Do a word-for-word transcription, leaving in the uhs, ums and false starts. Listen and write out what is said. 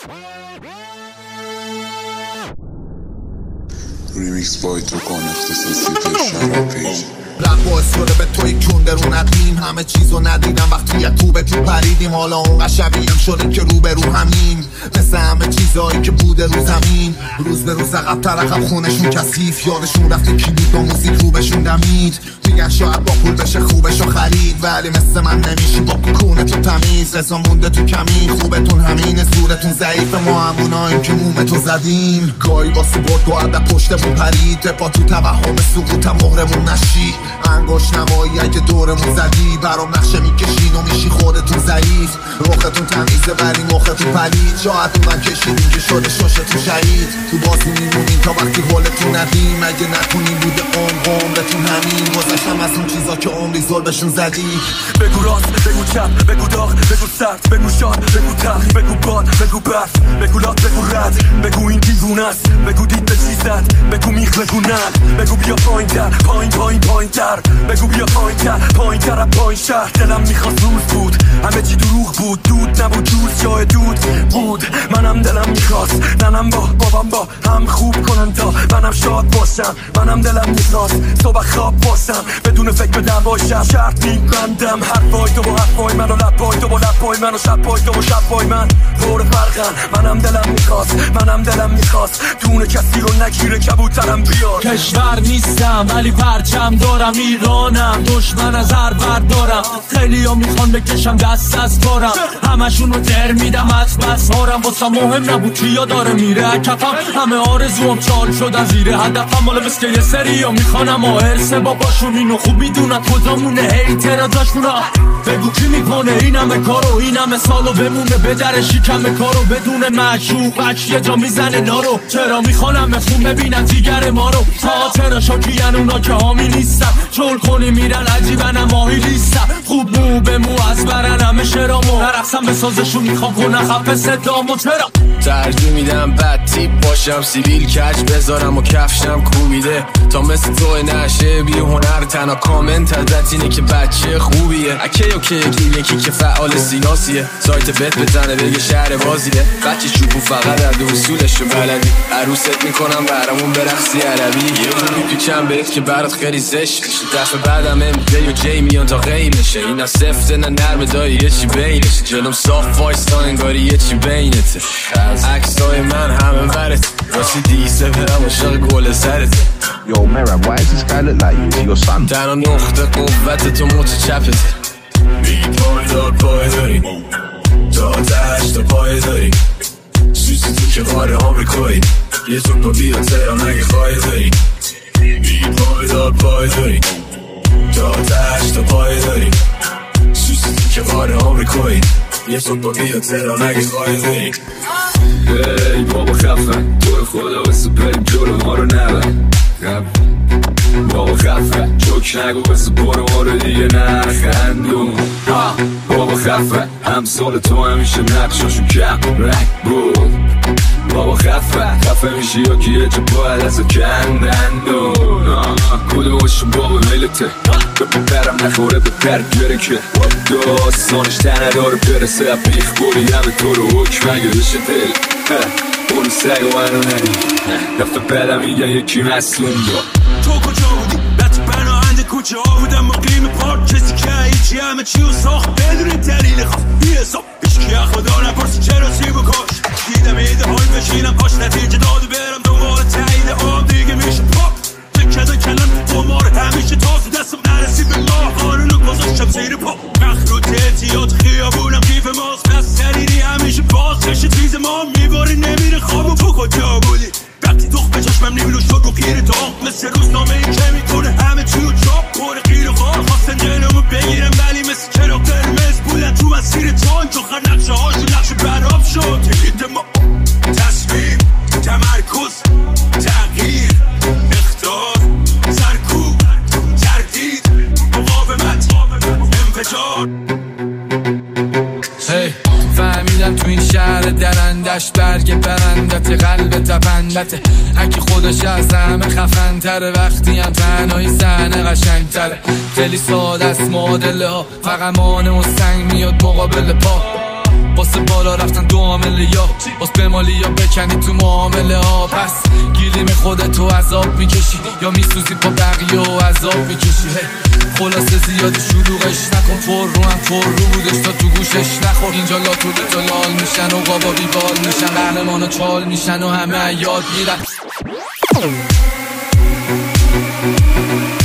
ریمیکس بای تو کن اختصاصی شما پیج رب باعث شده به توی کون درون ندیم همه چیزو ندیدم وقتی یک تو به تو پریدیم حالا اون قشبیم شده که رو به رو همین مثل همه چیزایی که بوده رو زمین روز به روز عقب تر عقب خونشون کثیف یادشون رفته کلید با موزیک رو بهشون دمید میگن شاید با پول بشه خوبشو خرید ولی مثل من نمیشی با کونتون تمیز رسا مونده تو کمی خوبتون همینه زورتون ضعیف ما هموناییم که مومتو زدیم گاهی با سبورت و عدد پشتمون پرید با تو توهم سقوطم مهرمون نشی انگوش نمایی اگه دورمون زدی برام نقشه میکشین و میشی خودتون ضعیف رختون تمیزه ولی مختون پلید شاید اون کشیدین که شده ششتون شهید تو بازی میمونین تا وقتی حالتون ندیم اگه نکنین بوده عمق عمرتون همین گذشتم از اون چیزا که عمری زل بهشون زدی بگو راست بگو چپ بگو داغ بگو سرد بگو شاد بگو تلخ بگو باد بگو برف بگو لات بگو رد بگو این دیوونه است بگو دید به چی زد بگو میخ بگو نه بگو بیا پایین تر پایین پایین پایین تر بگو بیا پایین تر پایین تر پایین شهر دلم میخواست روز بود همه چی دروغ بود دود نبود دوست جای دود بود منم دلم میخواست ننم با بابام با هم خوب کنن تا منم شاد باشم منم دلم میخواست صبح خواب باشم بدون فکر به دعوای شهر شرط میبندم حرفای تو با حرفای من و لبای تو با لبای من و شبای تو با شبای من فور فرقن منم دلم میخواست منم دلم میخواست دونه کسی رو نگیره کبوترم بیاد کشور نیستم ولی پرچم دارم ایرانم دشمن از هر بردارم خیلی ها میخوان بکشم دست از کارم همشون رو در میدم از بس هارم واسه مهم نبود کیا داره میره کفم همه آرزوام چال شدن زیره هدفم مال مثل یه سری ها میخوانم آهرسه باباشون اینو خوب میدونن کجامونه هیتر ازاشون بگو کی میکنه این همه کارو این همه سالو بمونه به در شکم کارو بدون معشوقش یه جا میزنه نارو چرا میخوانم خون ببینن جیگر ما رو تا چرا شاکیان اونا که حامی نیستم چول کنی میرن عجیبن ماهی لیستم خوب مو به مو از برن همه شرامو نرقصم به سازشون میخوام کنه خفه صدامو چرا ترجیح میدم بد تیپ باشم سیبیل کج بذارم و کفشم کوبیده تا مثل تو نشه بی هنر تنها کامنت ازت اینه که بچه خوبیه اکی اوکی یکی که فعال سیاسیه سایت بت بزنه بگه شهر بازیه بچه چوبو فقط از اصولش رو بلدی عروست میکنم برامون برقصی عربی یه رو میپیچم بهت که برات خیلی زشت دفعه بعدم ام جی و جی میان تا قیمشه اینا سفته نه نرمه دایی یه چی بینشه جلوم صاف وایستا انگاری یه چی بینته عکسای من همه برت راستی دیسه برم عاشق گل سرت Yo, Meran, why does this guy look like you? Is he your son? تنها نقطه قوت تو مچ چپت میگی پایدار پای داریم تا تهش تا پای داریم سوسی تو که غار آمریکایی یه تون با بیا تهران اگه خواهی داریم میگی پایدار پای داریم تا تهش تا پای داریم سوسی تو که غار آمریکایی یه تون با بیا تهران اگه خواهی داریم ای بابا خفن تو خدا بسه بریم جلو ما رو نبن بابا خفه چوک نگو بسه برو ما رو دیگه نخندون بابا خفه همسال تو همیشه نقشاشون کم رنگ بود بابا خفه خفه میشی یا که یه جا باید از کندندون کدومشون بابا میلته برم نخوره به پرگره که داستانش تنه داره برسه بیخ بوری همه تو رو حکم اگه بشه دل برو سگ و منو ندی دفعه بعدم میگن یکی مسلون دا تو کجا بودی؟ بچه پناهنده کوچه ها بودم مقیم پارک کسی که هیچی همه چی و ساخت بدون دلیل خواست بی حساب هیچکی خدا نپرسی چرا سی بکش دیدم ایده های بشینم پاش نتیجه داد و برم دوباره تایید آب دیگه میشه پاک فکر کلم قمار همیشه تازه دستم نرسی به ما قانونو گذاشتم زیر پا مخروط اعتیاد خیابونم کیف ماست پس سریری همیشه باز چشه چیز ما میباری نمیره خواب و تو کجا بودی وقتی دخ به چشمم نمیلو شد و گیر داغ مثل روزنامه این که میکنه همه چی رو چاپ کنه غیر غار خواستن جلومو بگیرم ولی مثل چراغ قرمز بودن تو مسیر تانک آخر نقشه هاشو نقشه براب شد تکیده ما تصمیم تمرکز تغییر اختار سرکوب تردید مقاومت انفجار hey. فهمیدم تو این شهر درندش برگ برندت قلب تپندته هکی خودش از همه خفن تره وقتی هم تنهایی صحنه قشنگ تره خیلی ساده است معادله ها فقط مانه و سنگ میاد مقابل پا با واسه بالا رفتن دو عامله یا واسه بمالی یا بکنی تو معامله ها. پس گیریم خودتو عذاب میکشی یا میسوزی با بقیه و عذاب میکشی. خلاصه زیاد شلوغش نکن، پر رو هم پر رو بودش تا تو گوشش نخور. اینجا لاتو تا لال میشن و قابا بیبال میشن، قهرمان و چال میشن و همه یاد میرن.